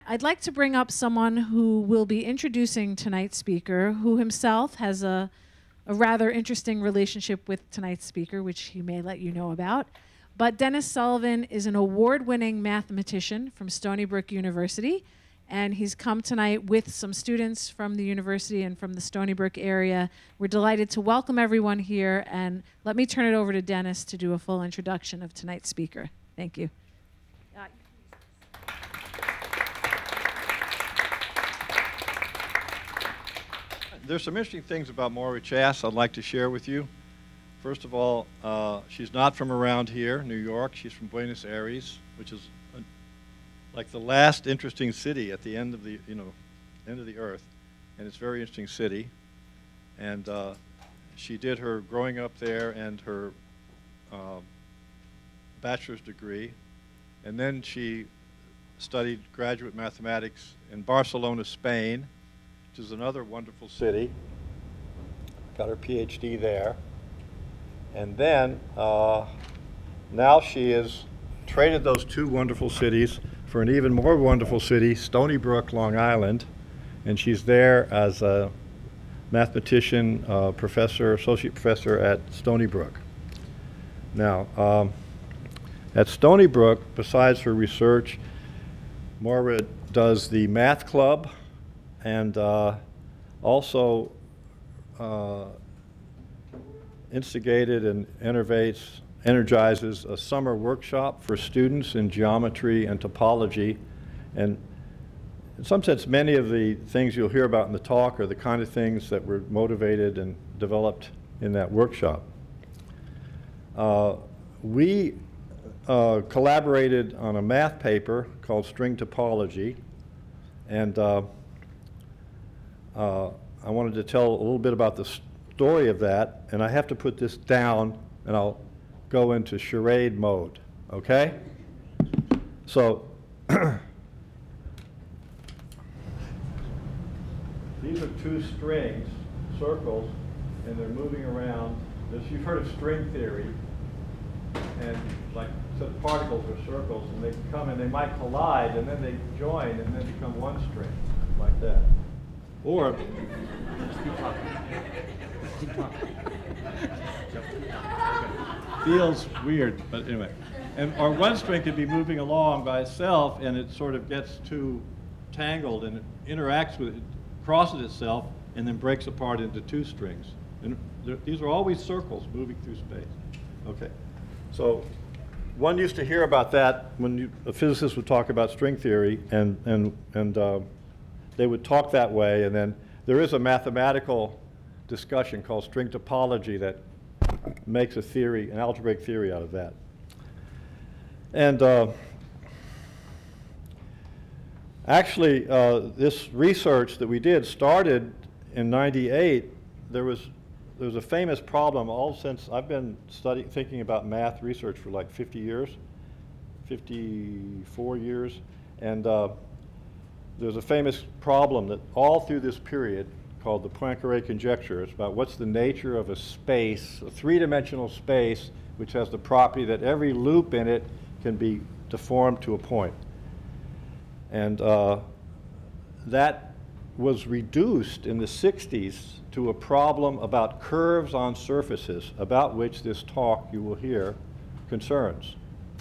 I'd like to bring up someone who will be introducing tonight's speaker, who himself has a rather interesting relationship with tonight's speaker, which he may let you know about. But Dennis Sullivan is an award-winning mathematician from Stony Brook University, and he's come tonight with some students from the university and from the Stony Brook area. We're delighted to welcome everyone here, and let me turn it over to Dennis to do a full introduction of tonight's speaker. Thank you. There's some interesting things about Moira Chas I'd like to share with you. First of all, she's not from around here, New York. She's from Buenos Aires, which is like the last interesting city at the end of the, end of the earth, and it's a very interesting city. And she did her growing up there and her bachelor's degree, and then she studied graduate mathematics in Barcelona, Spain, which is another wonderful city. Got her PhD there. And then now she has traded those two wonderful cities for an even more wonderful city, Stony Brook, Long Island. And she's there as a mathematician, professor, associate professor at Stony Brook. Now, at Stony Brook, besides her research, Moira does the math club, and also instigated and energizes a summer workshop for students in geometry and topology. And in some sense, many of the things you'll hear about in the talk are the kind of things that were motivated and developed in that workshop. We collaborated on a math paper called String Topology, and I wanted to tell a little bit about the story of that, and I have to put this down and I'll go into charade mode, okay? So these are two strings, circles, and they're moving around. You've heard of string theory, and like so particles are circles, and they come and they might collide, and then they join and then become one string, like that. Or keep talking. Keep talking. Feels weird, but anyway. Or one string could be moving along by itself, and it sort of gets too tangled, and it interacts with it, crosses itself, and then breaks apart into two strings. And these are always circles moving through space. Okay. So one used to hear about that when a physicist would talk about string theory, and they would talk that way, and then there is a mathematical discussion called string topology that makes a theory, an algebraic theory out of that. And actually, this research that we did started in '98. There was a famous problem all since I've been thinking about math research for like 50 years, 54 years, and there's a famous problem that all through this period called the Poincare conjecture. It's about what's the nature of a space, a three-dimensional space, which has the property that every loop in it can be deformed to a point. And that was reduced in the 60s to a problem about curves on surfaces, about which this talk you will hear concerns.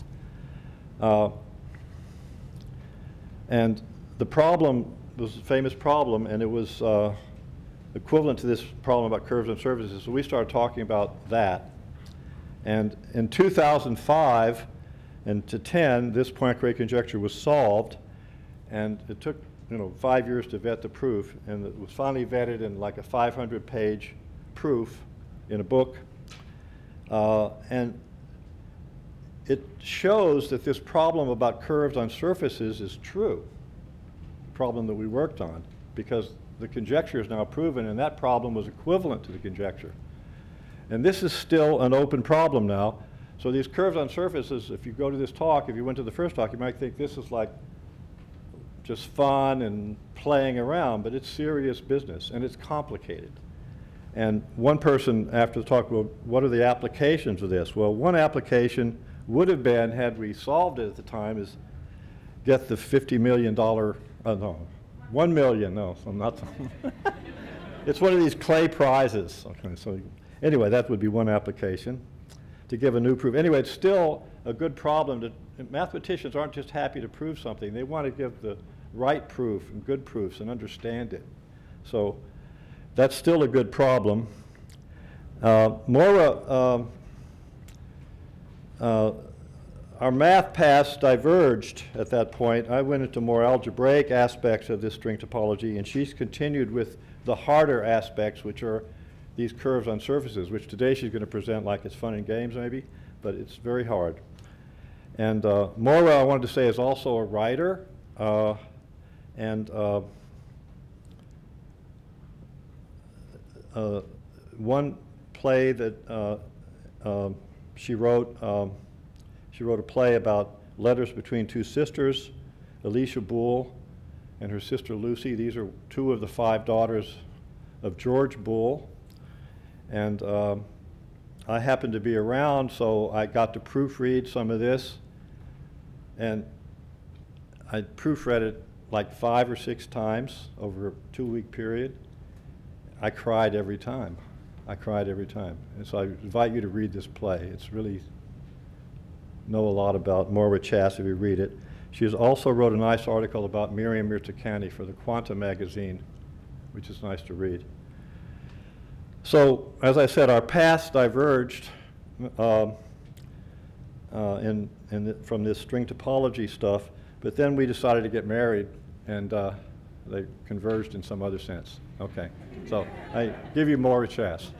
And the problem was a famous problem, and it was equivalent to this problem about curves on surfaces. So we started talking about that. And in 2005 and to 10, this Poincare conjecture was solved, and it took 5 years to vet the proof, and it was finally vetted in like a 500-page proof in a book. And it shows that this problem about curves on surfaces is true, the problem that we worked on, because the conjecture is now proven, and that problem was equivalent to the conjecture. And this is still an open problem now. So these curves on surfaces, if you go to this talk, if you went to the first talk, you might think this is like just fun and playing around, but it's serious business, and it's complicated. And one person after the talk, well, what are the applications of this? Well, one application would have been, had we solved it at the time, is get the $50 million No, 1 million, no, so not. It's one of these clay prizes. Okay, so anyway, that would be one application to give a new proof. Anyway, it's still a good problem. Mathematicians aren't just happy to prove something. They want to give the right proof and good proofs and understand it. So that's still a good problem. Moira, our math paths diverged at that point. I went into more algebraic aspects of this string topology, and she's continued with the harder aspects, which are these curves on surfaces, which today she's going to present like it's fun and games maybe, but it's very hard. And Moira, I wanted to say, is also a writer, and one play that she wrote a play about letters between two sisters, Alicia Boole and her sister Lucy. These are two of the 5 daughters of George Boole. And I happened to be around, so I got to proofread some of this. And I proofread it like 5 or 6 times over a 2-week period. I cried every time. I cried every time. And so I invite you to read this play. It's really know a lot about Moira Chas if you read it. She has also wrote a nice article about Miriam Mirtakani for the Quantum magazine, which is nice to read. So, as I said, our paths diverged from this string topology stuff, but then we decided to get married, and they converged in some other sense. Okay, so I give you Moira Chas.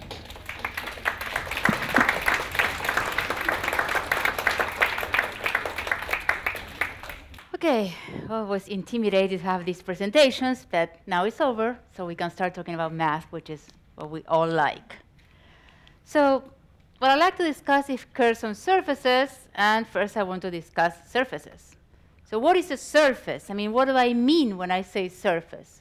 Okay, well, I was intimidated to have these presentations, but now it's over, so we can start talking about math, which is what we all like. So what I'd like to discuss is curves on surfaces, and first I want to discuss surfaces. So what is a surface? I mean, what do I mean when I say surface?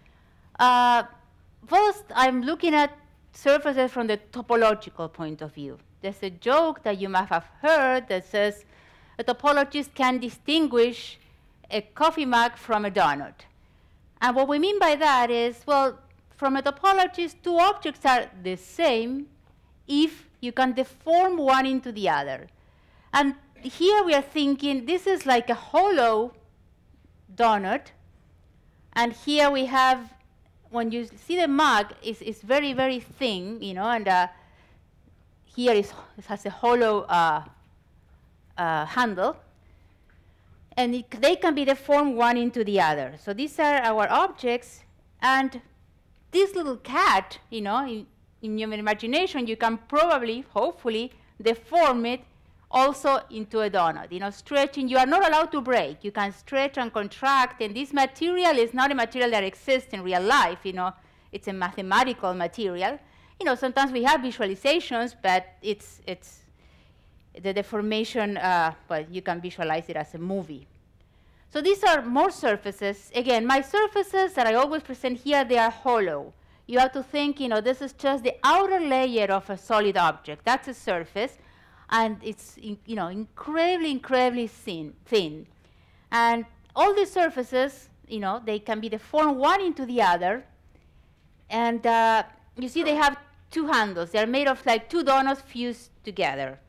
First, I'm looking at surfaces from the topological point of view. There's a joke that you might have heard that says a topologist can distinguish a coffee mug from a donut. And what we mean by that is, well, from a topologist, 2 objects are the same if you can deform one into the other. And here we are thinking this is like a hollow donut. And here we have, when you see the mug, it's very, very thin, you know, and here it has a hollow handle. And they can be deformed one into the other. So these are our objects. And this little cat, you know, in your imagination, you can probably, hopefully, deform it also into a donut. You know, stretching, you are not allowed to break. You can stretch and contract. And this material is not a material that exists in real life. You know, it's a mathematical material. You know, sometimes we have visualizations, but it's the deformation, well, you can visualize it as a movie. So these are more surfaces. Again, my surfaces that I always present here, they are hollow. You have to think, you know, this is just the outer layer of a solid object. That's a surface. And it's, you know, incredibly, incredibly thin. And all these surfaces, you know, they can be deformed one into the other. And you see they have 2 handles. They're made of like 2 donuts fused together.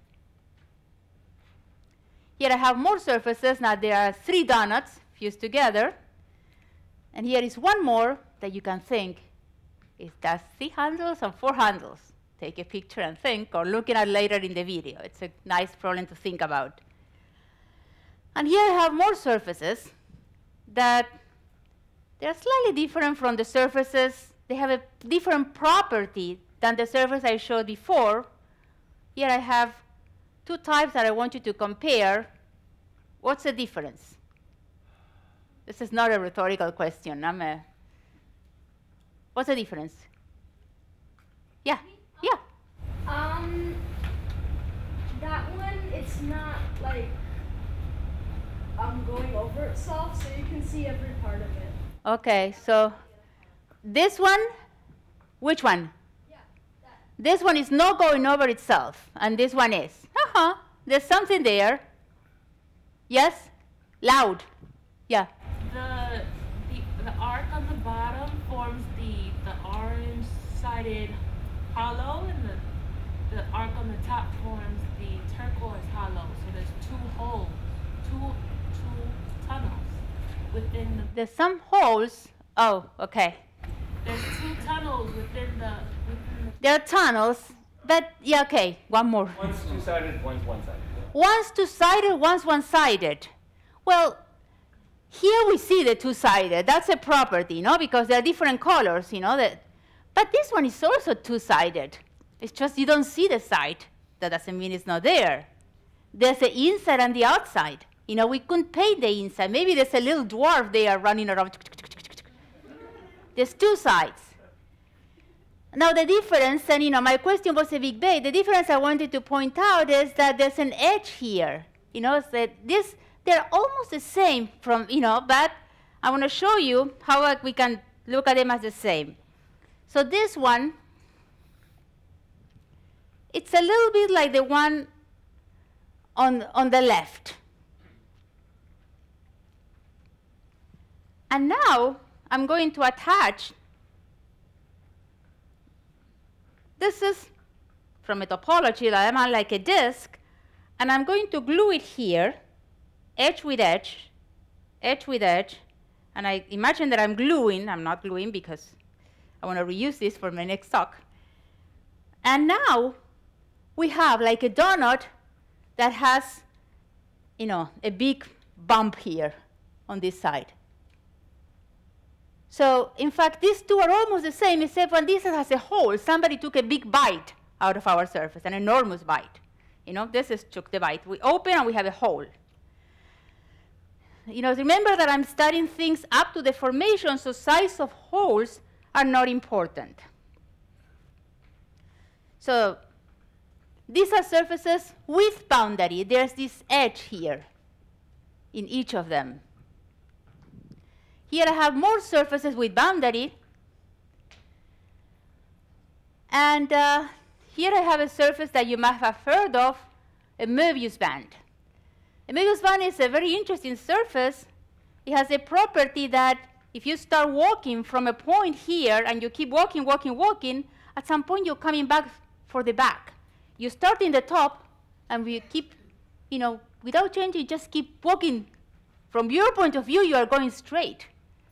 Here I have more surfaces. Now there are 3 donuts fused together. And here is one more that you can think, is that 3 handles and 4 handles? Take a picture and think, or looking at later in the video. It's a nice problem to think about. And here I have more surfaces that they're slightly different from the surfaces. They have a different property than the surface I showed before. Here I have 2 types that I want you to compare. What's the difference? This is not a rhetorical question. What's the difference? Yeah, yeah. That one, it's not like going over itself, so you can see every part of it. Okay, so this one, which one? Yeah, that. This one is not going over itself, and this one is. There's something there. Yes? Loud. Yeah. The on the bottom forms the orange-sided hollow, and the arc on the top forms the turquoise hollow. So there's two holes, two tunnels within the. There's some holes. Oh, okay. There's two tunnels within the. There are tunnels, but yeah, okay. One more. One's two-sided, one's one-sided. One's two-sided, one's one-sided. Well, here we see the two-sided. That's a property, no? Because they're different colors, but this one is also two-sided. It's just you don't see the side. That doesn't mean it's not there. There's the inside and the outside. We couldn't paint the inside. Maybe there's a little dwarf there running around. There's two sides. Now the difference, and my question was a big bait. The difference I wanted to point out is that there's an edge here. They're almost the same from, but I want to show you how we can look at them as the same. So this one, it's a little bit like the one on the left. And now I'm going to attach. This is from a topology that I'm like a disk, and I'm going to glue it here, edge with edge, edge with edge, and I imagine that I'm gluing. I'm not gluing because I want to reuse this for my next talk. And now we have like a donut that has, a big bump here on this side. So in fact, these two are almost the same, except when this has a hole. Somebody took a big bite out of our surface, an enormous bite. This is took the bite. We open and we have a hole. Remember that I'm studying things up to the formation, so size of holes are not important. So these are surfaces with boundary. There's this edge here in each of them. Here I have more surfaces with boundary. And here I have a surface that you might have heard of, a Möbius band. A Möbius band is a very interesting surface. It has a property that if you start walking from a point here and you keep walking, walking, walking, at some point you're coming back for the back. You start in the top and we keep, without changing, just keep walking. From your point of view, you are going straight.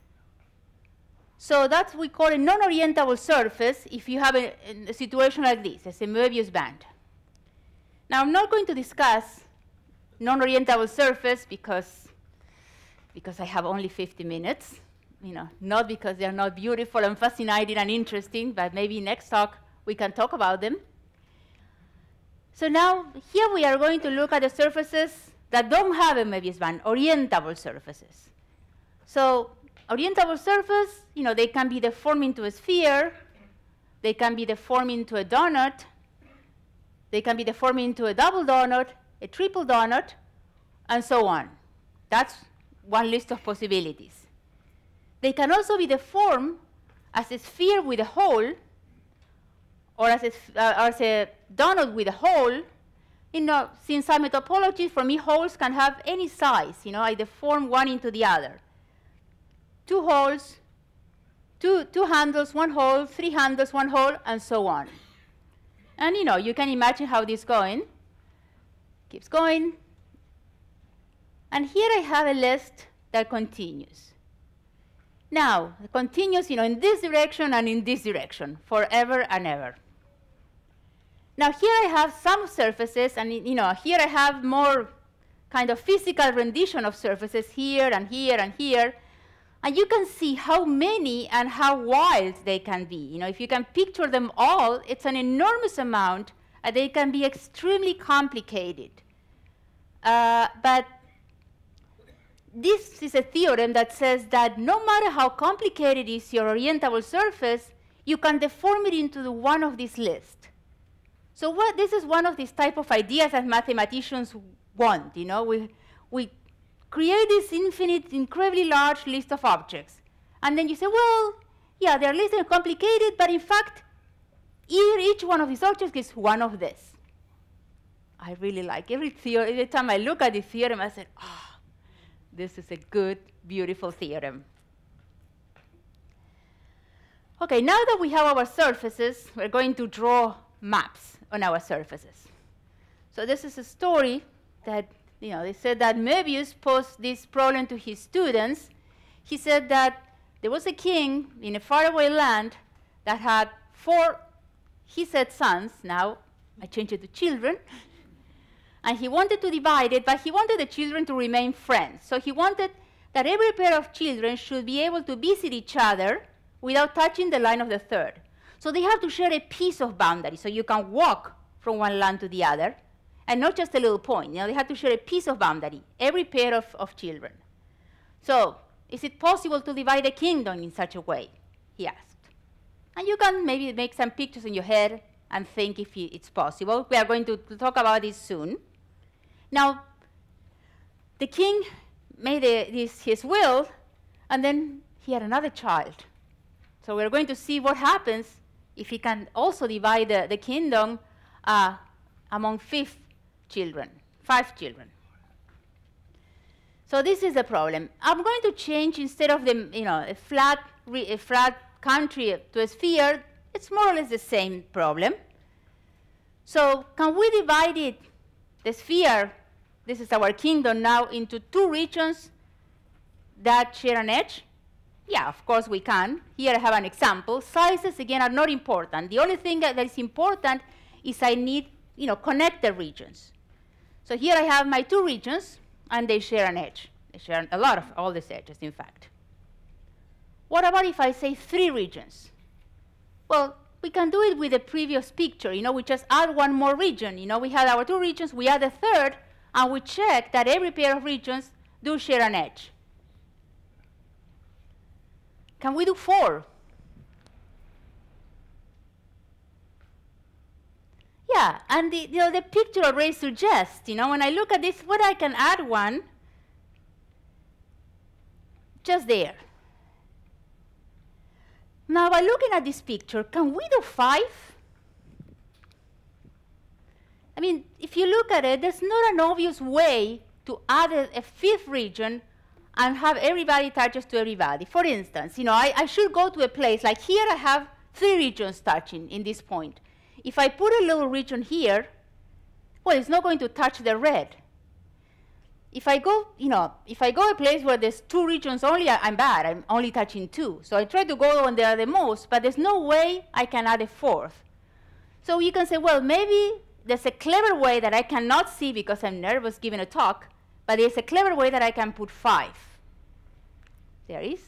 So that's what we call a non-orientable surface if you have a situation like this. It's a Möbius band. Now, I'm not going to discuss non-orientable surface because I have only 50 minutes. Not because they're not beautiful and fascinating and interesting, but maybe next talk we can talk about them. So now, here we are going to look at the surfaces that don't have a Möbius band, orientable surfaces. So orientable surface, they can be deformed into a sphere, they can be deformed into a donut, they can be deformed into a double donut, a triple donut, and so on. That's one list of possibilities. They can also be deformed as a sphere with a hole, or as a donut with a hole. Since I'm a topologist, for me holes can have any size. I deform one into the other. Two holes, two handles, one hole, three handles, one hole, and so on. And you can imagine how this is going. Keeps going. And here I have a list that continues. Now, it continues in this direction and in this direction, forever and ever. Now here I have some surfaces, and here I have more kind of physical rendition of surfaces here and here and here. And you can see how many and how wild they can be. If you can picture them all, it's an enormous amount, and they can be extremely complicated. But this is a theorem that says that no matter how complicated is your orientable surface, you can deform it into one of these lists. So this is one of these type of ideas that mathematicians want. We create this infinite, incredibly large list of objects. And then you say, well, yeah, they're less than complicated, but in fact, each one of these objects is one of this. I really like every time I look at the theorem, I say, this is a good, beautiful theorem. Okay, now that we have our surfaces, we're going to draw maps on our surfaces. So this is a story that, they said that Möbius posed this problem to his students. He said that there was a king in a faraway land that had 4, he said sons, now I changed it to children, and he wanted to divide it, but he wanted the children to remain friends. So he wanted that every pair of children should be able to visit each other without touching the line of the third. So they have to share a piece of boundary, so you can walk from one land to the other, and not just a little point. They have to share a piece of boundary, every pair of children. So is it possible to divide a kingdom in such a way? He asked. And you can maybe make some pictures in your head and think if it's possible. We are going to talk about this soon. Now, the king made his will, and then he had another child. So we're going to see what happens if he can also divide the kingdom among 5 children. So this is the problem. I'm going to change, instead of a flat country to a sphere, it's more or less the same problem. So can we divide the sphere, this is our kingdom now, into 2 regions that share an edge? Yeah, of course we can. Here I have an example. Sizes, again, are not important. The only thing that is important is I need, connect the regions. So here I have my 2 regions, and they share an edge. They share a lot of all these edges, in fact. What about if I say 3 regions? Well, we can do it with the previous picture. We just add 1 more region. We had our 2 regions, we add a third, and we check that every pair of regions do share an edge. Can we do 4? Yeah, and the picture already suggests, when I look at this, what I can add 1 just there. Now, by looking at this picture, can we do 5? I mean, if you look at it, there's not an obvious way to add a 5th region and have everybody touches to everybody. For instance, I should go to a place, like here I have 3 regions touching in this point. If I put a little region here, well, it's not going to touch the red. If I go a place where there's 2 regions only, I'm bad. I'm only touching 2. So I try to go when they are the most, but there's no way I can add a 4th. So you can say, well, maybe there's a clever way that I cannot see because I'm nervous giving a talk, but there's a clever way that I can put 5. There is.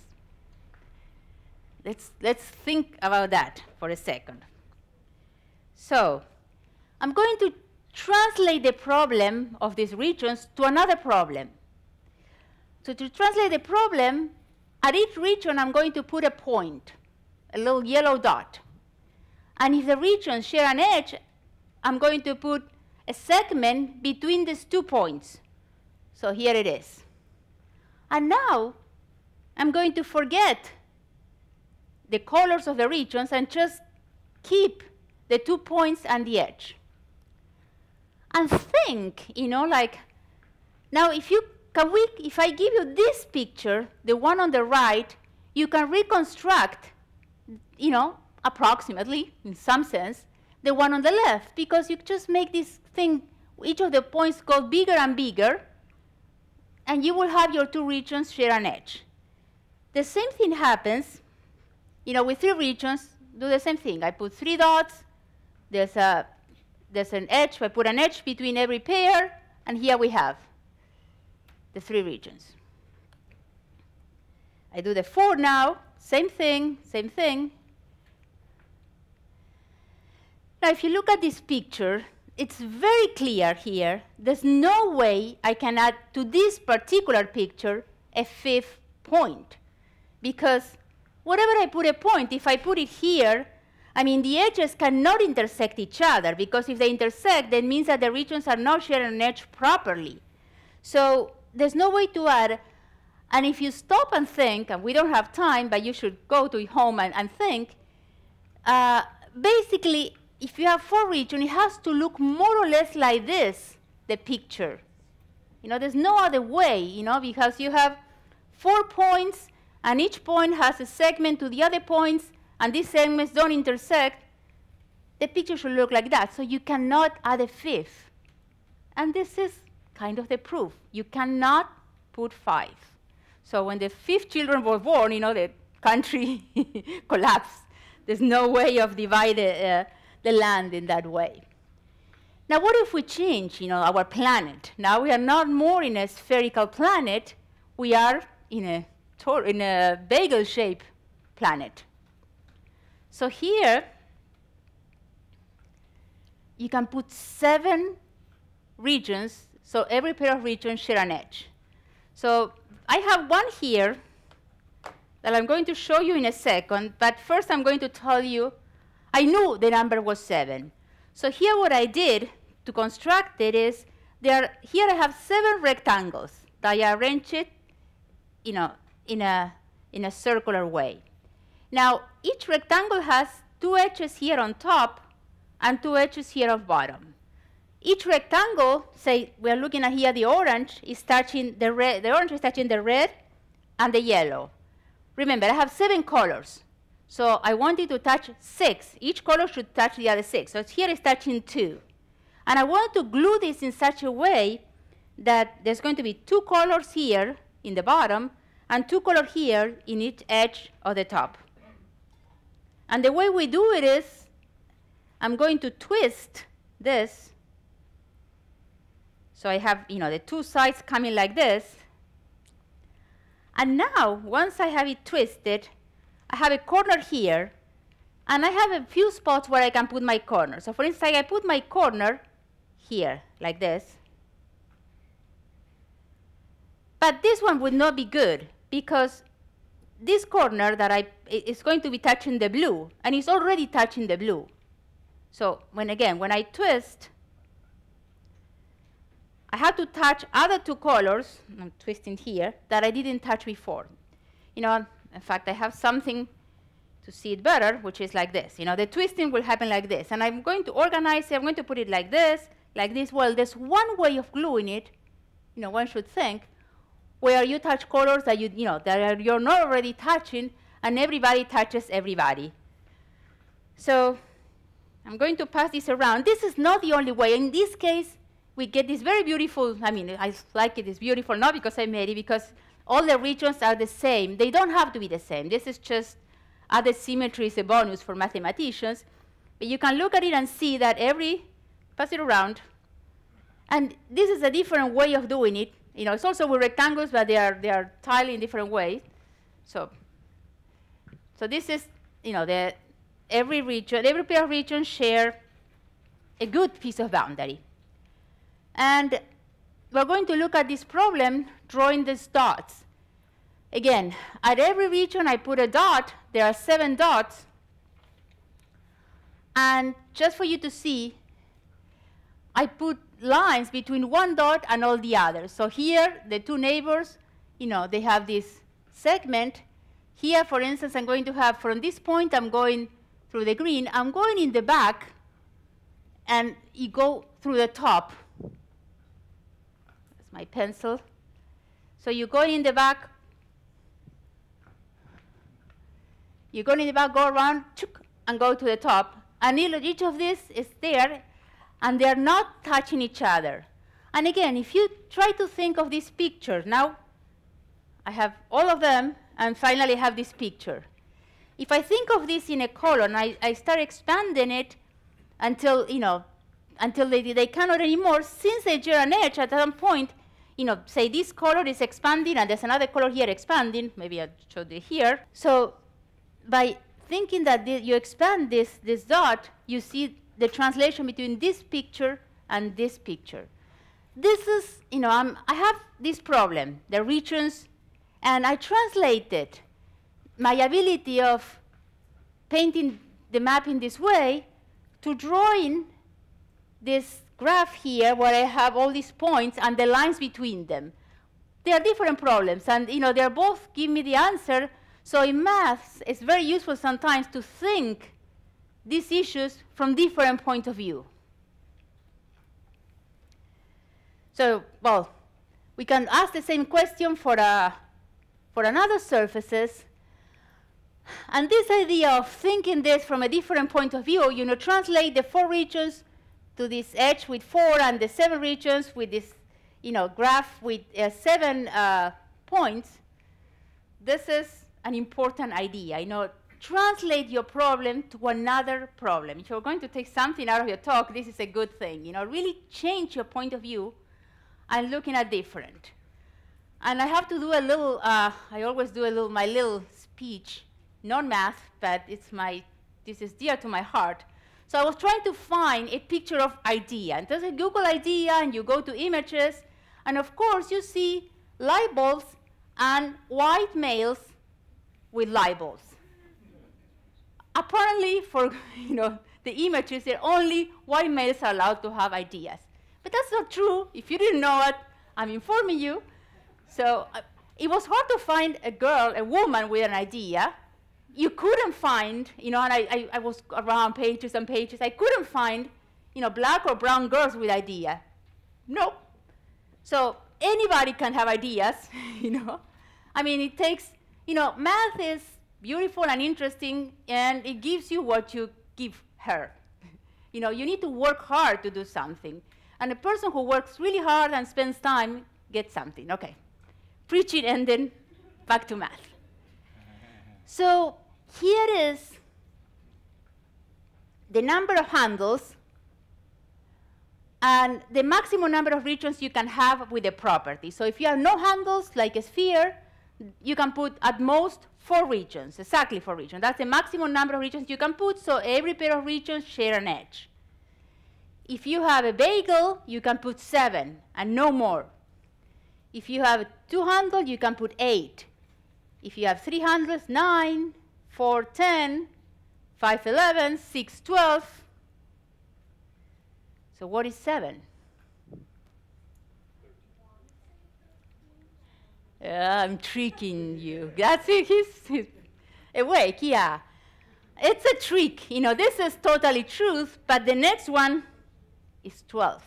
Let's think about that for a second. So I'm going to translate the problem of these regions to another problem. So to translate the problem, at each region I'm going to put a point, a little yellow dot. And if the regions share an edge, I'm going to put a segment between these 2 points. So here it is. And now I'm going to forget the colors of the regions and just keep the 2 points and the edge. And think, now if I give you this picture, the one on the right, you can reconstruct, approximately, in some sense, the one on the left, because you just make this thing, each of the points go bigger and bigger, and you will have your 2 regions share an edge. The same thing happens, with 3 regions, do the same thing. I put 3 dots, there's an edge, I put an edge between every pair, and here we have the 3 regions. I do the 4 now, same thing, same thing. Now, if you look at this picture, it's very clear here. There's no way I can add to this particular picture a 5th point, because wherever I put a point, if I put it here, the edges cannot intersect each other, because if they intersect, that means that the regions are not sharing an edge properly. So there's no way to add. And if you stop and think, and we don't have time, but you should go to home and think, basically, if you have 4 regions, it has to look more or less like this, the picture. There's no other way, because you have 4 points, and each point has a segment to the other points, and these segments don't intersect, the picture should look like that. So you cannot add a fifth. And this is kind of the proof. You cannot put 5. So when the 5th children were born, the country collapsed. There's no way of dividing the land in that way. Now, what if we change, our planet? Now we are not more in a spherical planet. We are in a bagel-shaped planet. So here, you can put 7 regions. So every pair of regions share an edge. So I have one here that I'm going to show you in a second. But first, I'm going to tell you, I knew the number was 7. So here what I did to construct it is, here I have 7 rectangles that I arranged it in a circular way. Now, each rectangle has 2 edges here on top and 2 edges here on bottom. Each rectangle, say we're looking at here, the orange is touching the red, the orange is touching the red and the yellow. Remember, I have 7 colors. So I wanted to touch 6. Each color should touch the other 6. So here it's touching 2. And I want to glue this in such a way that there's going to be 2 colors here in the bottom and 2 colors here in each edge of the top. And the way we do it is, I'm going to twist this. So I have, the 2 sides coming like this. And now, once I have it twisted, I have a corner here, and I have a few spots where I can put my corner. So for instance, I put my corner here, like this. But this one would not be good, because this corner that is going to be touching the blue, and it's already touching the blue. So when I twist, I have to touch other 2 colors, I'm twisting here, that I didn't touch before. In fact, I have something to see it better, which is like this. The twisting will happen like this. And I'm going to organize it. I'm going to put it like this, like this. Well, there's one way of gluing it, one should think, where you touch colors that you're not already touching, and everybody touches everybody. So I'm going to pass this around. This is not the only way. In this case, we get this very beautiful, I like it, it's beautiful, not because I made it, because all the regions are the same. They don't have to be the same. This is just added symmetry is a bonus for mathematicians. But you can look at it and see that pass it around. And this is a different way of doing it. It's also with rectangles, but they are tiled in different ways. So this is, every pair of regions share a good piece of boundary. And we're going to look at this problem drawing these dots. Again, at every region I put a dot. There are 7 dots. And just for you to see, I put lines between one dot and all the others. So here, the 2 neighbors, they have this segment. Here, for instance, I'm going to have, from this point, I'm going through the green. I'm going in the back, and you go through the top. That's my pencil. So you go in the back. You go in the back, go around, and go to the top. And each of these is there, and they're not touching each other. And again, if you try to think of this picture, now I have all of them, and finally have this picture. If I think of this in a column, I start expanding it until, until they cannot anymore. Since they share an edge, at some point, say this color is expanding, and there's another color here expanding. Maybe I'll show it here. So by thinking that you expand this dot, you see the translation between this picture and this picture. This is, I have this problem, the regions, and I translated my ability of painting the map in this way to drawing this graph here where I have all these points and the lines between them. They are different problems, and they're both give me the answer. So in maths, it's very useful sometimes to think these issues from different point of view. So, well, we can ask the same question for another surfaces. And this idea of thinking this from a different point of view, translate the 4 regions to this edge with 4 and the 7 regions with this, graph with 7 points. This is an important idea. Translate your problem to another problem. If you're going to take something out of your talk, this is a good thing. Really change your point of view and looking at different. And I have to do a little, I always do my little speech, not math, but this is dear to my heart. So I was trying to find a picture of idea. And there's a Google idea, and you go to images, and of course you see light bulbs and white males with light bulbs. Apparently, for the images, that only white males are allowed to have ideas. But that's not true. If you didn't know it, I'm informing you. So it was hard to find a woman with an idea. You couldn't find, and I was around pages and pages. I couldn't find, black or brown girls with idea. Nope. So anybody can have ideas, it takes, math is beautiful and interesting, and it gives you what you give her. You need to work hard to do something. And a person who works really hard and spends time gets something. Okay. Preaching and then back to math. So here is the number of handles and the maximum number of regions you can have with a property. So if you have no handles, like a sphere, you can put at most 4 regions, exactly 4 regions. That's the maximum number of regions you can put, so every pair of regions share an edge. If you have a bagel, you can put 7 and no more. If you have 2 handles, you can put 8. If you have 3 handles, 9, 4, 10, 5, 11, 6, 12. So what is 7? I'm tricking you. That's it. He's awake, yeah. It's a trick. This is totally truth, but the next one is 12.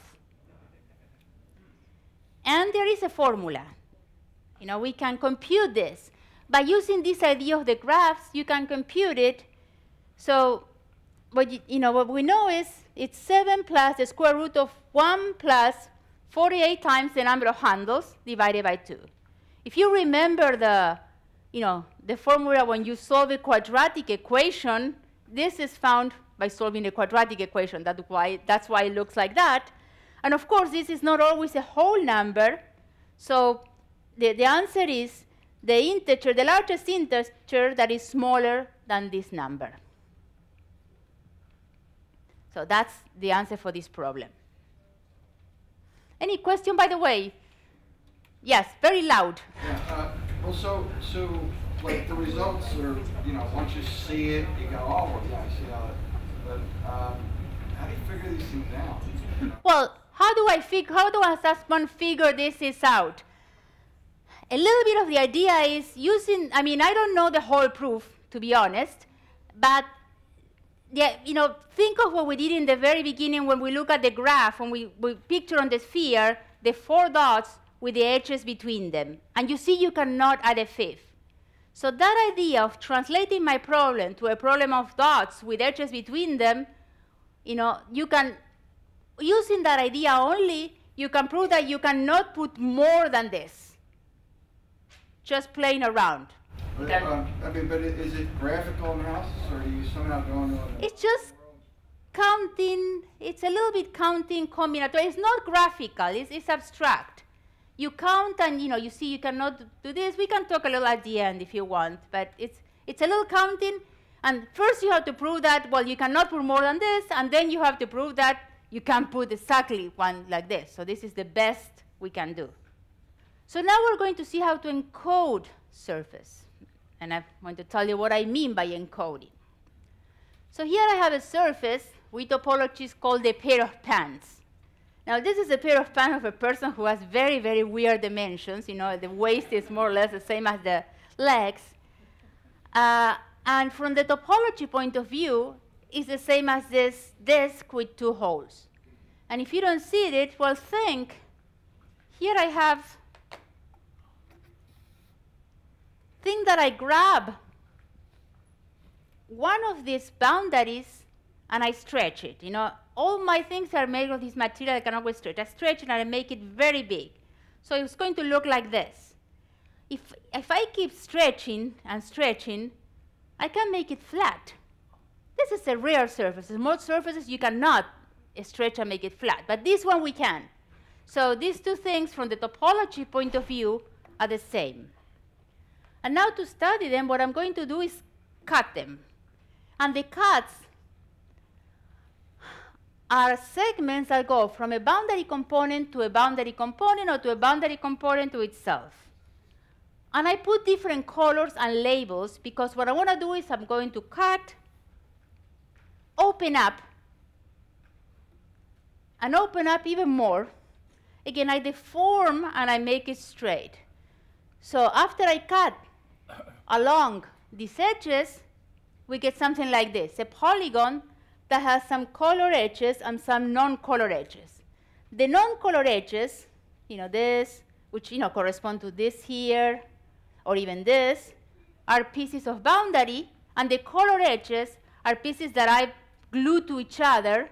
And there is a formula. We can compute this. By using this idea of the graphs, you can compute it. So what we know is it's 7 plus the square root of 1 plus 48 times the number of handles divided by 2. If you remember the formula when you solve a quadratic equation, this is found by solving the quadratic equation. That's why it looks like that. And of course, this is not always a whole number. So the answer is the integer, the largest integer that is smaller than this number. So that's the answer for this problem. Any question, by the way? Yes, very loud. Yeah, well, so like the results are, once you see it, you go, oh, well, yeah, I see how it. But how do you figure these things out? Well, how does one figure this out? A little bit of the idea is using, I don't know the whole proof, to be honest, but think of what we did in the very beginning when we look at the graph, when we picture on the sphere the 4 dots with the edges between them. And you see you cannot add a 5th. So that idea of translating my problem to a problem of dots with edges between them, you can, using that idea only, you can prove that you cannot put more than this. Just playing around. But, but is it graphical analysis, or are you somehow going on? It's just counting. It's a little bit counting combinatorial. It's not graphical. It's abstract. You count and you see you cannot do this. We can talk a little at the end if you want, but it's a little counting. And first you have to prove that, well, you cannot put more than this, and then you have to prove that you can put exactly one like this. So this is the best we can do. So now we're going to see how to encode surface. And I'm going to tell you what I mean by encoding. So here I have a surface with topologies called a pair of pants. Now this is a pair of pants of a person who has very, very weird dimensions. The waist is more or less the same as the legs. And from the topology point of view, it's the same as this disk with 2 holes. And if you don't see it, well, think, here I have, think that I grab one of these boundaries and I stretch it. You know, all my things are made of this material I can always stretch. I stretch it and I make it very big. So it's going to look like this. If I keep stretching and stretching, I can make it flat. This is a rare surface. Most surfaces you cannot stretch and make it flat, but this one we can. So these two things from the topology point of view are the same. And now to study them, what I'm going to do is cut them. And the cuts are segments that go from a boundary component to a boundary component or to a boundary component to itself. And I put different colors and labels because what I want to do is I'm going to cut, open up, and open up even more. Again, I deform and I make it straight. So after I cut along these edges, we get something like this, a polygon that has some color edges and some non-color edges. The non-color edges, you know, this, which, you know, correspond to this here, or even this, are pieces of boundary, and the color edges are pieces that I glue to each other.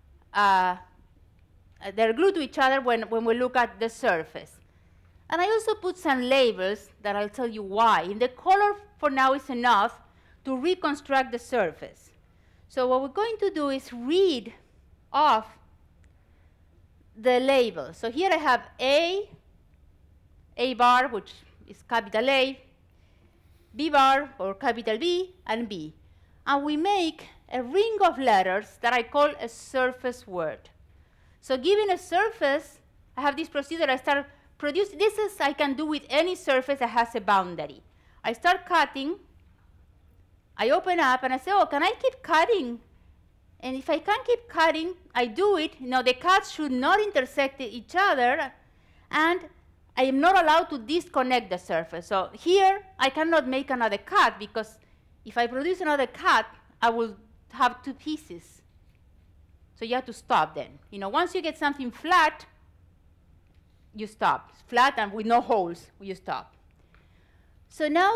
They're glued to each other when we look at the surface. And I also put some labels that I'll tell you why. And the color for now is enough to reconstruct the surface. So what we're going to do is read off the label. So here I have A bar, which is capital A, B bar, or capital B, and B. And we make a ring of letters that I call a surface word. So given a surface, I have this procedure. I start producing. This is I can do with any surface that has a boundary. I start cutting. I open up and I say, oh, can I keep cutting? And if I can keep cutting, I do it. You know, the cuts should not intersect each other, and I am not allowed to disconnect the surface. So here, I cannot make another cut because if I produce another cut, I will have two pieces. So you have to stop then. You know, once you get something flat, you stop. It's flat and with no holes, you stop. So now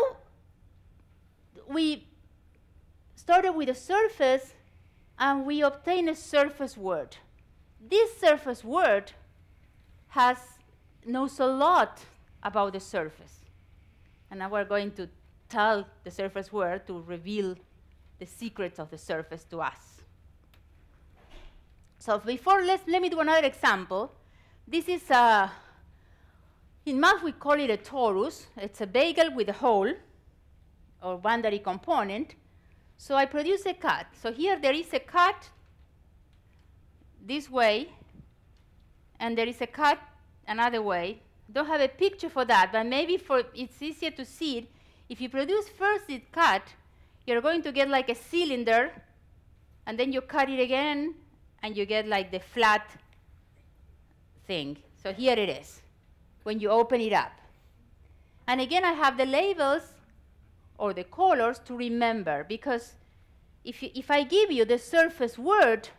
we started with a surface and we obtain a surface word. This surface word knows a lot about the surface. And now we're going to tell the surface word to reveal the secrets of the surface to us. So before, let me do another example. This is, in math we call it a torus. It's a bagel with a hole, or boundary component. So I produce a cut. So here there is a cut this way, and there is a cut another way. Don't have a picture for that, but maybe it's easier to see it. If you produce first the cut, you're going to get like a cylinder, and then you cut it again, and you get like the flat thing. So here it is, when you open it up. And again, I have the labels or the colors to remember, because if I give you the surface word,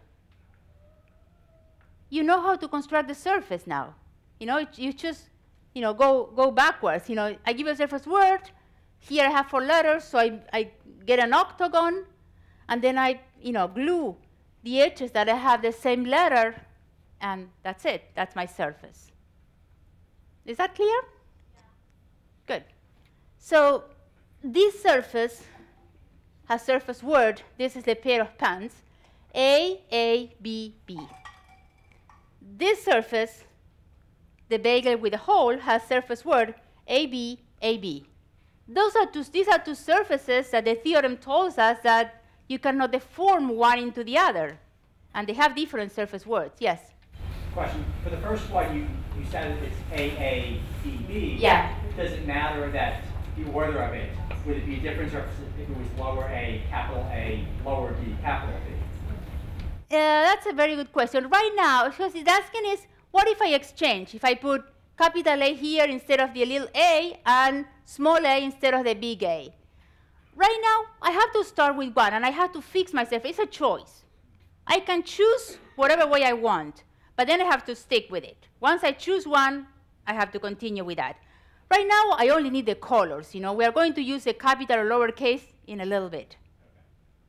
you know how to construct the surface now. You know, you just, you know, go backwards. You know, I give you a surface word. Here I have 4 letters, so I get an octagon, and then I, you know, glue the edges that I have the same letter, and that's it. That's my surface. Is that clear? Yeah. Good. So this surface has surface word. This is the pair of pants, A, B, B. This surface, the bagel with a hole, has surface word A, B, A, B. These are two surfaces that the theorem tells us that you cannot deform one into the other. And they have different surface words. Yes? Question. For the first one, you said it's AACB. Yeah. Does it matter that the order of it, would it be a different surface if it was lower A, lower B, capital B? That's a very good question. Right now, what it's asking is, what if I exchange? If I put capital A here instead of the little a, and small a instead of the big A. Right now, I have to start with one, and I have to fix myself. It's a choice. I can choose whatever way I want, but then I have to stick with it. Once I choose one, I have to continue with that. Right now, I only need the colors. You know, we are going to use a capital or lowercase in a little bit.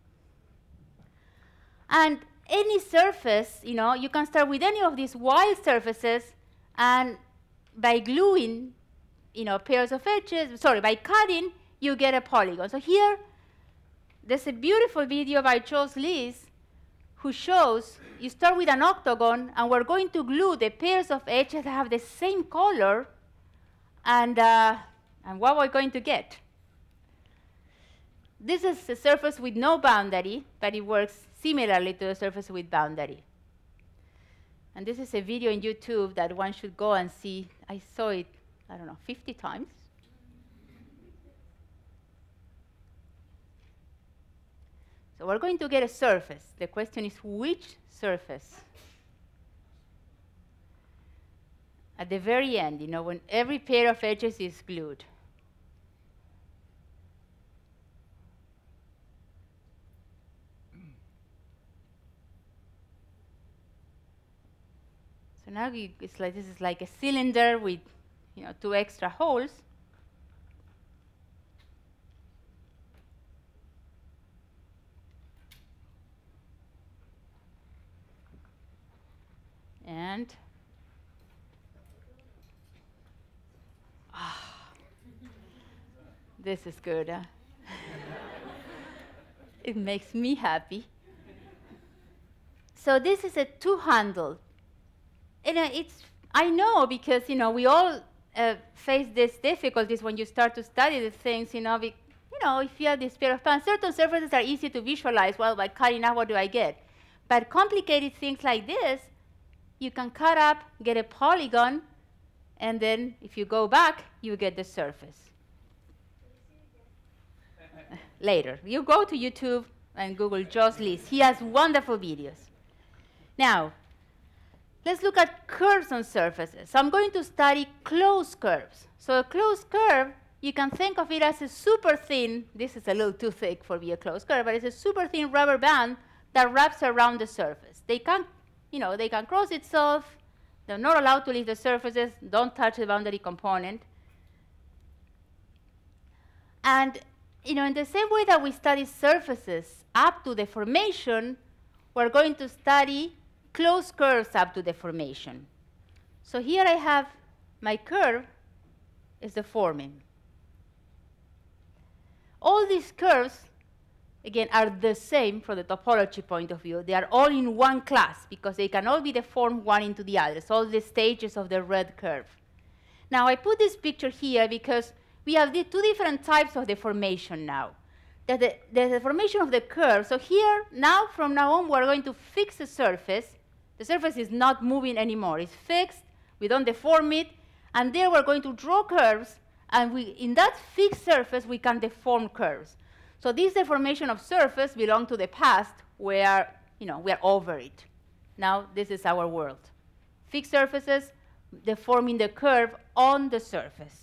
And any surface, you can start with any of these wild surfaces, and by gluing, pairs of edges, by cutting, you get a polygon. So here, there's a beautiful video by Charles Lees who shows you start with an octagon, and we're going to glue the pairs of edges that have the same color, and what we're going to get. This is a surface with no boundary, but it works similarly to a surface with boundary. And this is a video on YouTube that one should go and see. I saw it, 50 times. So we're going to get a surface. The question is, which surface? At the very end, when every pair of edges is glued. So now this is like a cylinder with, 2 extra holes. And this is good. It makes me happy. So this is a 2-handle. And I know because, we all face these difficulties when you start to study the things, if you have this pair of pans, certain surfaces are easy to visualize. Well, by cutting out, what do I get? But complicated things like this, you can cut up, get a polygon, and then if you go back, you get the surface. Later. You go to YouTube and Google Charles Lees. He has wonderful videos. Now, let's look at curves on surfaces. So I'm going to study closed curves. So a closed curve, you can think of it as a super thin, this is a little too thick for be a closed curve, but it's a super thin rubber band that wraps around the surface. They can cross itself. They're not allowed to leave the surfaces. Don't touch the boundary component. And in the same way that we study surfaces up to deformation, we're going to study closed curves up to deformation. So here I have my curve is deforming. All these curves, again, are the same from the topology point of view. They are all in one class because they can all be deformed one into the other. So all the stages of the red curve. Now, I put this picture here because we have the 2 different types of deformation now. The deformation of the curve. So here, from now on, we're going to fix the surface. The surface is not moving anymore. It's fixed. We don't deform it. And there we're going to draw curves. And in that fixed surface, we can deform curves. So this deformation of surface belongs to the past where, we're over it. Now, this is our world. Fixed surfaces deforming the curve on the surface.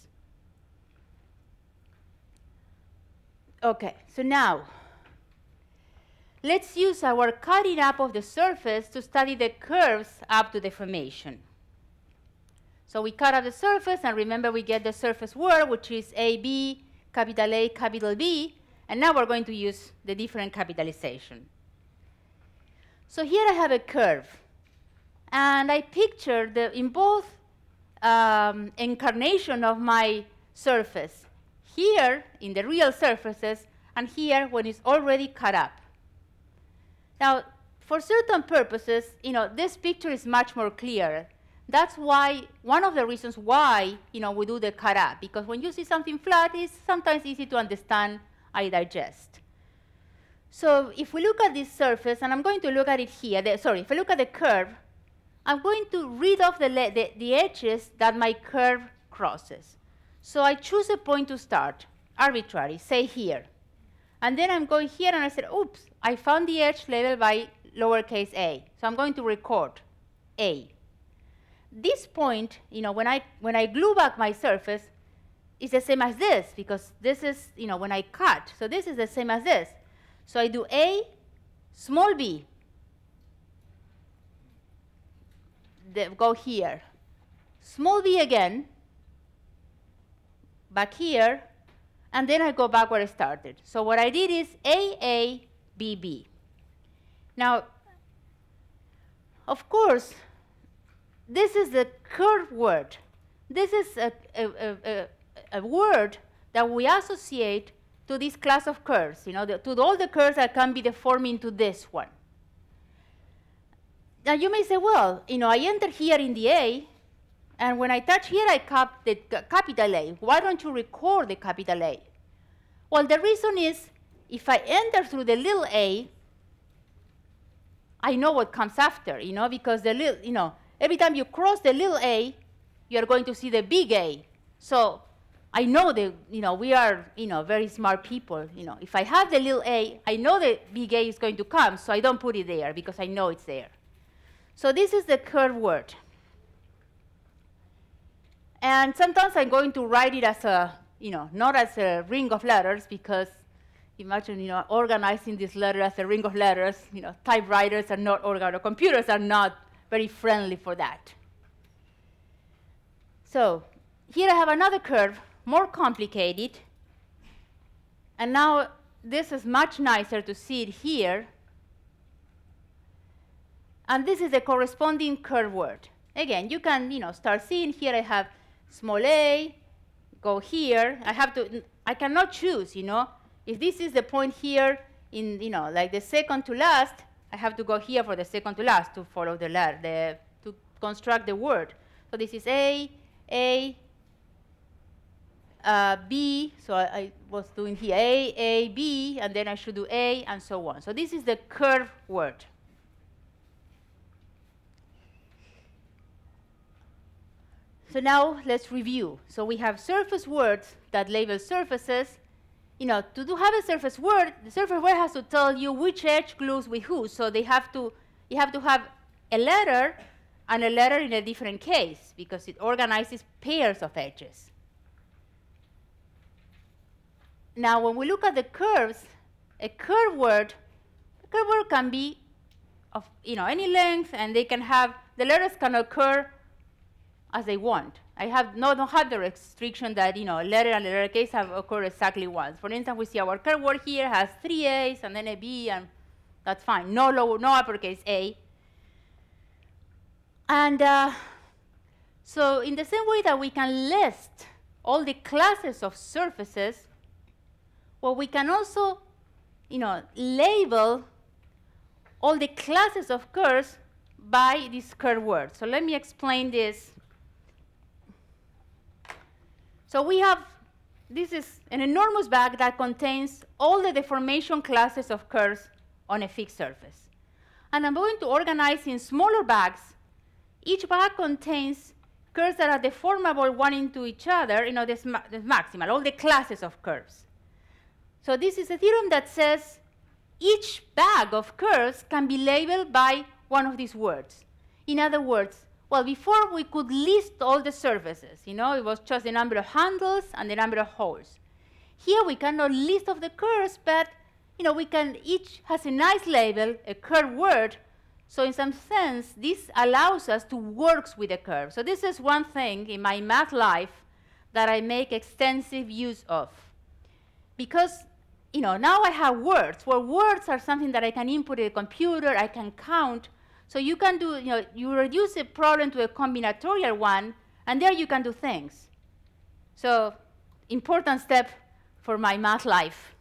OK, so now, let's use our cutting up of the surface to study the curves up to deformation. So we cut up the surface, and remember we get the surface word, which is AB, capital A, capital B. And now we're going to use the different capitalization. So here I have a curve. And I picture in both incarnation of my surface, here in the real surfaces, and here when it's already cut up. Now, for certain purposes, this picture is much more clear. That's why, one of the reasons why, we do the cut up. Because when you see something flat, it's sometimes easy to understand, I digest. So if we look at this surface, and I'm going to look at it here, if I look at the curve, I'm going to read off the edges that my curve crosses. So I choose a point to start, arbitrary, say here. And then I'm going here, and I said, oops, I found the edge labeled by lowercase a. So I'm going to record A. This point, when I glue back my surface, is the same as this, because this is, when I cut. So this is the same as this. So I do A, small b. Go here. Small b again, back here, and then I go back where I started. So what I did is A, B, B. Now, of course, this is the curve word. This is a word that we associate to this class of curves, to all the curves that can be deformed into this one. Now you may say, well, I enter here in the A, and when I touch here, I cap the capital A. Why don't you record the capital A? Well, the reason is, if I enter through the little a, I know what comes after, because the little, every time you cross the little a, you're going to see the big A. So I know that, we are, very smart people. If I have the little a, I know the big A is going to come, so I don't put it there because I know it's there. So this is the curve word. And sometimes I'm going to write it as a, not as a ring of letters, because imagine, organizing this letter as a ring of letters. Typewriters are not organized, or computers are not very friendly for that. So here I have another curve, more complicated. And now this is much nicer to see it here. And this is the corresponding curve word. Again, you can, start seeing here I have small a, go here. I cannot choose, If this is the point here in, like the second to last, I have to go here for the second to last to follow the letter, to construct the word. So this is A, B. So I was doing here A, B, and then I should do A, and so on. So this is the curve word. So now let's review. So we have surface words that label surfaces. To have a surface word, the surface word has to tell you which edge glues with who. So you have to have a letter and a letter in a different case, because it organizes pairs of edges. Now, when we look at the curves, a curve word can be of any length, and they can have, the letters can occur as they want. I don't have the restriction that letter and letter case have occurred exactly once. For instance, we see our curve word here has 3 A's and then a B, and that's fine. No uppercase A. And so in the same way that we can list all the classes of surfaces, well, we can also label all the classes of curves by this curve word. So let me explain this. So we have, this is an enormous bag that contains all the deformation classes of curves on a fixed surface. And I'm going to organize in smaller bags. Each bag contains curves that are deformable one into each other, this maximal, all the classes of curves. So this is a theorem that says each bag of curves can be labeled by one of these words. In other words, well, before we could list all the surfaces, it was just the number of handles and the number of holes. Here we cannot list of the curves, but we can, each has a nice label, a curve word. So in some sense, this allows us to work with a curve. So this is one thing in my math life that I make extensive use of. Because now I have words. Well, words are something that I can input in a computer, I can count. So you can do, you reduce a problem to a combinatorial one, and there you can do things. So important step for my math life.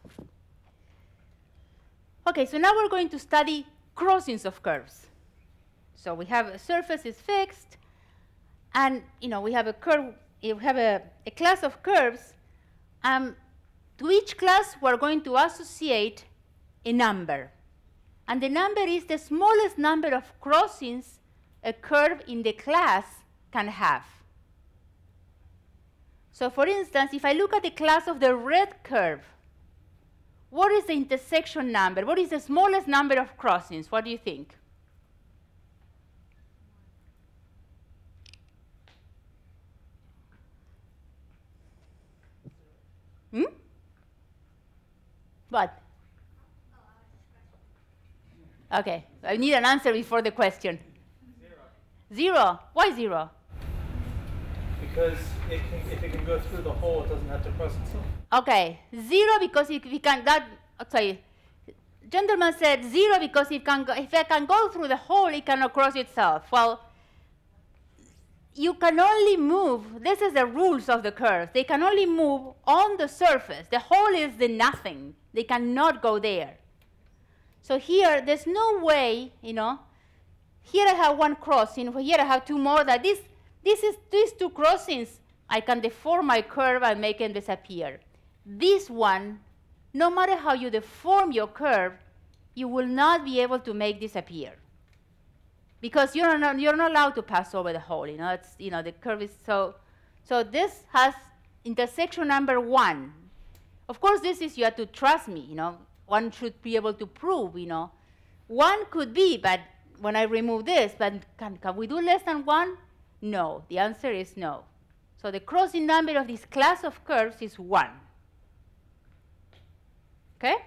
Okay, so now we're going to study crossings of curves. So we have a surface is fixed, and we have a curve, we have a class of curves. To each class, we're going to associate a number. And the number is the smallest number of crossings a curve in the class can have. So for instance, if I look at the class of the red curve, what is the intersection number? What is the smallest number of crossings? What do you think? What? Okay, I need an answer before the question. 0. Why 0? Because if it can go through the hole, it doesn't have to cross itself. Okay, 0 because if we can, gentleman said 0 because if I can go through the hole, it cannot cross itself. Well, you can only move, this is the rules of the curve. They can only move on the surface. The hole is the nothing. They cannot go there. So here, there's no way, you know, here I have one crossing, here I have two more. That these two crossings, I can deform my curve and make them disappear. This one, no matter how you deform your curve, you will not be able to make this appear. Because you're not allowed to pass over the hole. You know, it's, you know, the curve is so this has intersection number 1. Of course, this is, you have to trust me, you know. One should be able to prove, you know. 1 could be, but when I remove this, but can we do less than 1? No, the answer is no. So the crossing number of this class of curves is 1. Okay?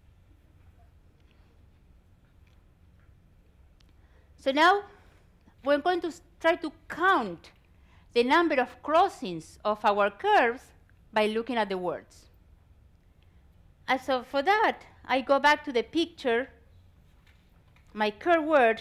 So now we're going to try to count the number of crossings of our curves by looking at the words. And so for that, I go back to the picture, my curve word,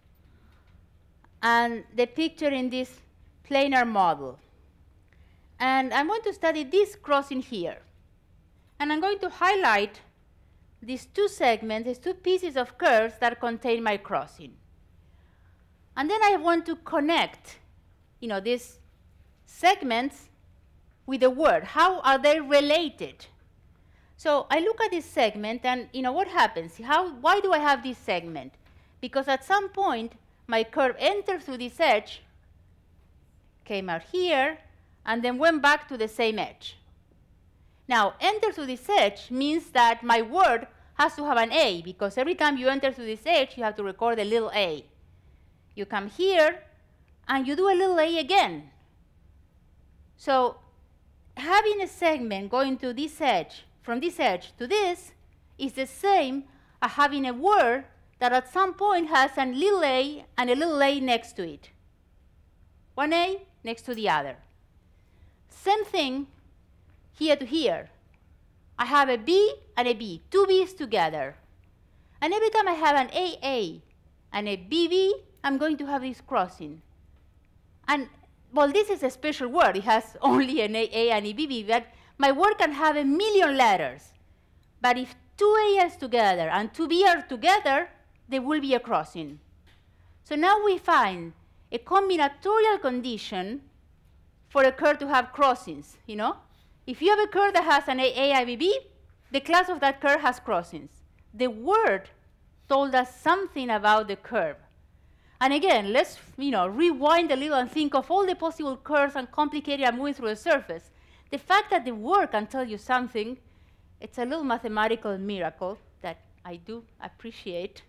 and the picture in this planar model. And I'm going to study this crossing here. And I'm going to highlight these two segments, these two pieces of curves that contain my crossing. And then I want to connect, you know, these segments with the word. How are they related? So I look at this segment, and you know what happens? Why do I have this segment? Because at some point, my curve entered through this edge, came out here, and then went back to the same edge. Now, enter through this edge means that my word has to have an A, because every time you enter through this edge, you have to record a little a. You come here, and you do a little a again. So having a segment going to this edge, from this edge to this, is the same as having a word that at some point has a little a and a little a next to it. One a next to the other. Same thing here to here. I have a B and a B, two B's together. And every time I have an AA and a BB, I'm going to have this crossing. And, well, this is a special word. It has only an AA and a BB, but my word can have 1,000,000 letters. But if two AS together and two B are together, there will be a crossing. So now we find a combinatorial condition for a curve to have crossings, you know? If you have a curve that has an AA and BB, the class of that curve has crossings. The word told us something about the curve. And again, let's, you know, rewind a little and think of all the possible curves and complicated and moving through the surface. The fact that the word can tell you something, it's a little mathematical miracle that I do appreciate.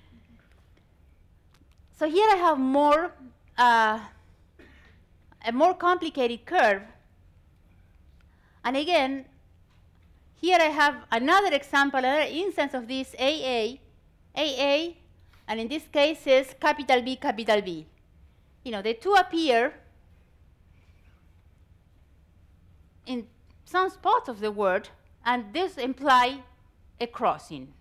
So here I have a more complicated curve. And again, here I have another example, another instance of this AA, and in this case is capital B, capital B. You know, the two appear in some spots of the word, and this implies a crossing.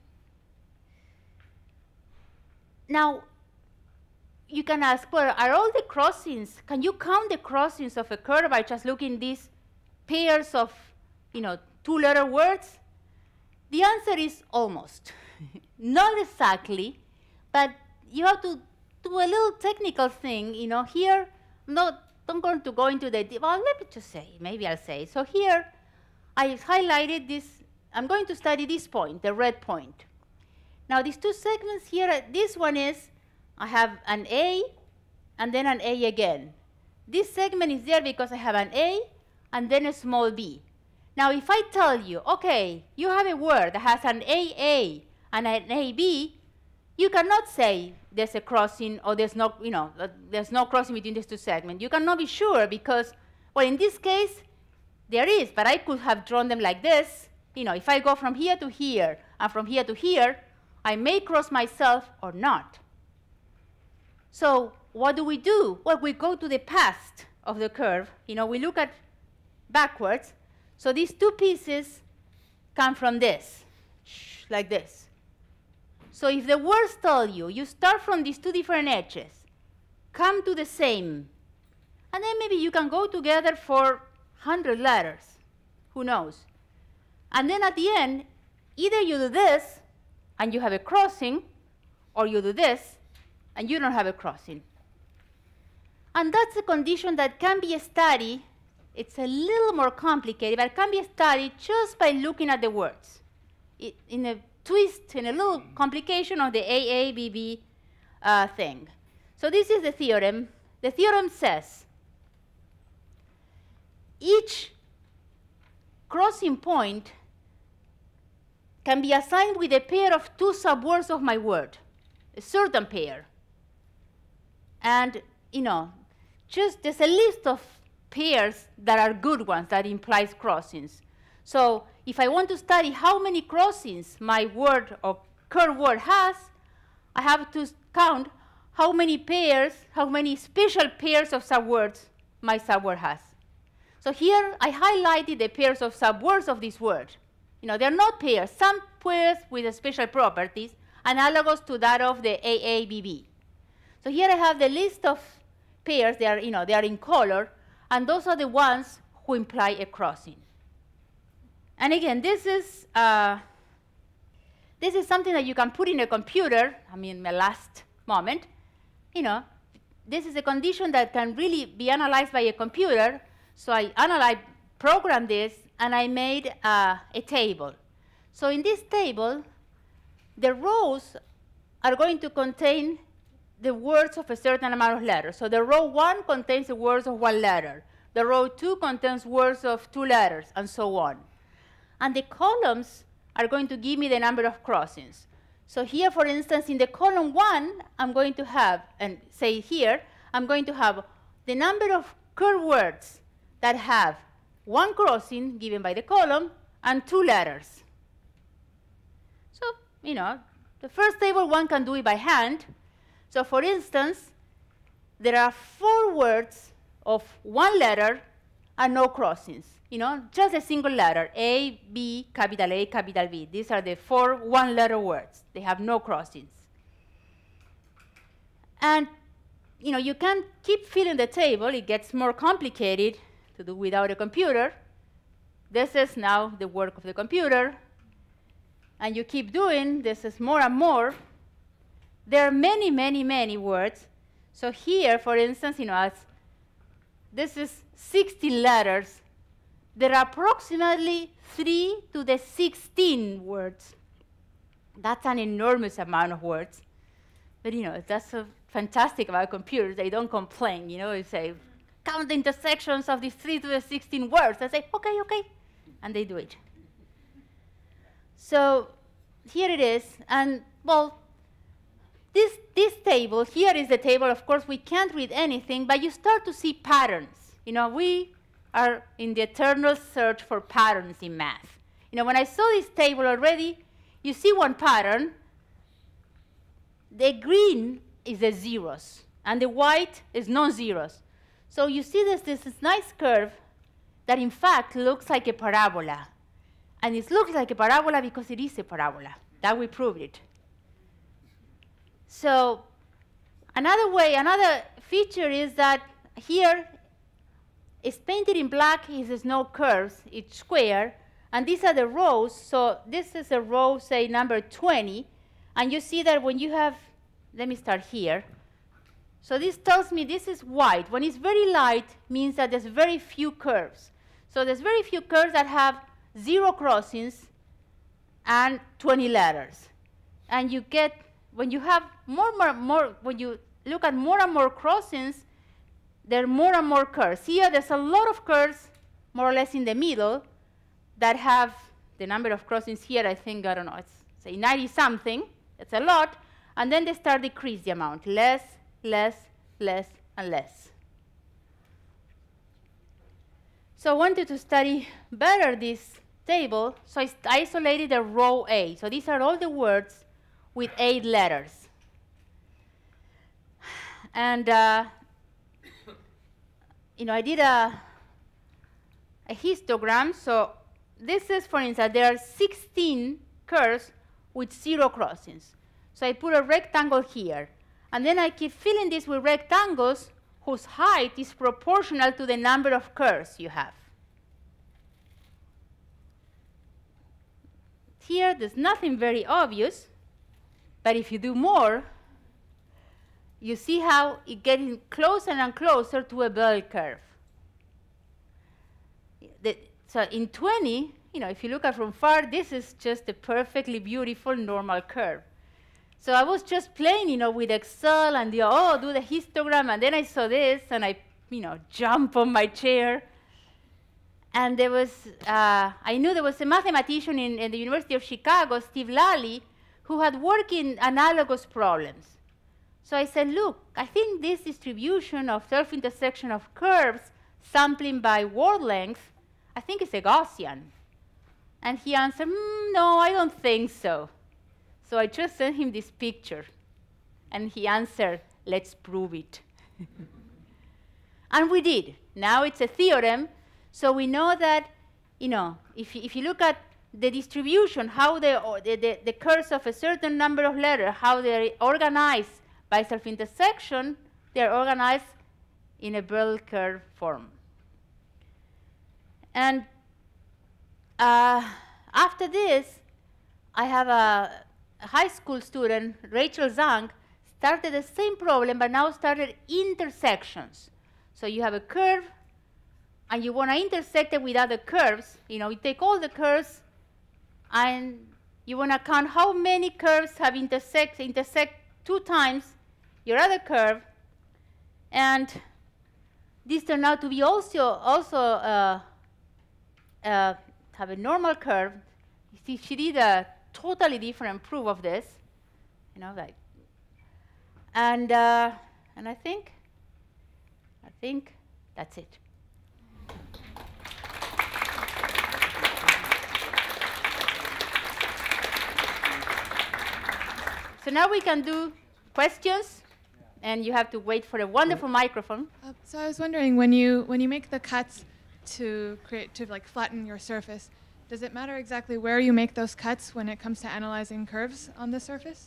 Now, you can ask, well, are all the crossings, can you count the crossings of a curve by just looking these pairs of, you know, two-letter words? The answer is almost. Not exactly, but you have to do a little technical thing, you know. Here, I'm going to go into the, well, let me just say, maybe I'll say. So here, I highlighted this, I'm going to study this point, the red point. Now, these two segments here, this one is, I have an A and then an A again. This segment is there because I have an A and then a small b. Now, if I tell you, okay, you have a word that has an AA and an AB, you cannot say there's a crossing or there's no, you know, there's no crossing between these two segments. You cannot be sure because, well, in this case, there is, but I could have drawn them like this. You know, if I go from here to here and from here to here, I may cross myself or not. So what do? Well, we go to the past of the curve. You know, we look at backwards. So these two pieces come from this, like this. So if the words tell you, you start from these two different edges, come to the same, and then maybe you can go together for 100 letters. Who knows? And then at the end, either you do this, and you have a crossing, or you do this, and you don't have a crossing. And that's a condition that can be studied. It's a little more complicated, but it can be studied just by looking at the words. In a twist, in a little complication of the AABB thing. So this is the theorem. The theorem says each crossing point can be assigned with a pair of two subwords of my word, a certain pair. And, you know, just there's a list of pairs that are good ones that implies crossings. So if I want to study how many crossings my word or curved word has, I have to count how many pairs, how many special pairs of subwords my subword has. So here I highlighted the pairs of subwords of this word. You know, they're not pairs. Some pairs with special properties, analogous to that of the AABB. So here I have the list of pairs. They are, you know, they are in color, and those are the ones who imply a crossing. And again, this is something that you can put in a computer. I mean, my last moment. You know, this is a condition that can really be analyzed by a computer. So I programmed this, and I made a table. So in this table, the rows are going to contain the words of a certain amount of letters. So the row 1 contains the words of 1 letter. The row 2 contains words of 2 letters, and so on. And the columns are going to give me the number of crossings. So here, for instance, in the column 1, I'm going to have, and say here, I'm going to have the number of curved words that have 1 crossing given by the column and 2 letters. So, you know, the first table, one can do it by hand. So for instance, there are 4 words of 1 letter and no crossings. You know, just a single letter, A, B, capital A, capital B. These are the 4 one-letter words. They have no crossings. And, you know, you can keep filling the table. It gets more complicated to do without a computer. This is now the work of the computer. And you keep doing, this is more and more. There are many, many, many words. So here, for instance, you know, this is 60 letters. There are approximately 3 to the 16 words. That's an enormous amount of words. But, you know, that's so fantastic about computers. They don't complain. You know, you say, count the intersections of these 3 to the 16 words. They say, OK, OK. And they do it. So here it is. And, well, this table, here is the table. Of course, we can't read anything, but you start to see patterns. You know, we are in the eternal search for patterns in math. You know, when I saw this table already, you see one pattern. The green is the zeros, and the white is non-zeros. So you see this nice curve that, in fact, looks like a parabola. And it looks like a parabola because it is a parabola. That we proved it. So another feature is that here it's painted in black. There's no curves. It's square. And these are the rows. So this is a row, say, number 20. And you see that when you have, let me start here. So this tells me this is white. When it's very light, means that there's very few curves. So there's very few curves that have 0 crossings and 20 letters. And you get, when you have when you look at more and more crossings, there are more and more curves. Here, there's a lot of curves, more or less in the middle, that have the number of crossings here, I think, I don't know, it's say 90-something. It's a lot. And then they start decrease the amount, less, less, less, and less. So I wanted to study better this table, so I isolated the row A. So these are all the words with 8 letters. And you know, I did a histogram. So this is, for instance, there are 16 curves with 0 crossings. So I put a rectangle here. And then I keep filling this with rectangles whose height is proportional to the number of curves you have. Here, there's nothing very obvious, but if you do more, you see how it's getting closer and closer to a bell curve. So in 20, if you look at from far, this is just a perfectly beautiful normal curve. So I was just playing, with Excel and do the histogram, and then I saw this, and I, jump on my chair. And there was, I knew there was a mathematician in the University of Chicago, Steve Lally, who had worked in analogous problems. So I said, look, I think this distribution of self-intersection of curves sampling by word length, I think it's a Gaussian. And he answered, no, I don't think so. So I just sent him this picture. And he answered, let's prove it. And we did. Now it's a theorem. So we know that, if you look at the distribution, how the curves of a certain number of letters, how they're organized by self-intersection, they're organized in a bell curve form. And after this, I have a high school student, Rachel Zhang, started the same problem, but now started intersections. So you have a curve, and you want to intersect it with other curves. You take all the curves, and you want to count how many curves have intersect 2 times your other curve. And this turned out to be also have a normal curve. You see, she did a totally different proof of this, and I think that's it. So now we can do questions, and you have to wait for a wonderful microphone. So I was wondering, when you make the cuts to flatten your surface, does it matter exactly where you make those cuts when it comes to analyzing curves on the surface?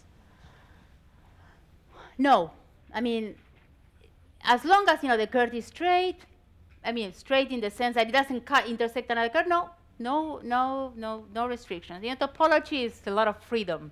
No. I mean, as long as the curve is straight, straight in the sense that it doesn't intersect another curve, no restrictions. Topology is a lot of freedom.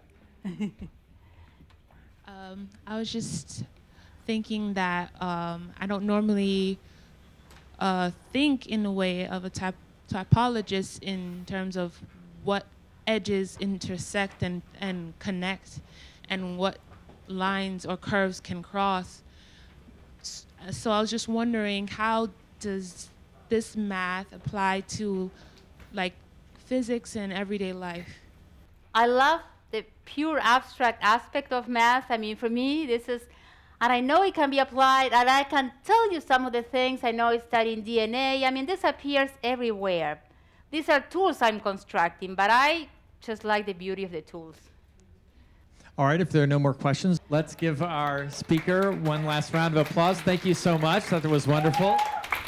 I was just thinking that I don't normally think in the way of a typologist in terms of what edges intersect and connect and what lines or curves can cross. So I was just wondering, how does this math apply to physics and everyday life? I love the pure abstract aspect of math. For me, this is, and I know it can be applied, and I can tell you some of the things. I know it's studying DNA. This appears everywhere. These are tools I'm constructing, but I just like the beauty of the tools. All right, if there are no more questions, let's give our speaker one last round of applause. Thank you so much. That was wonderful.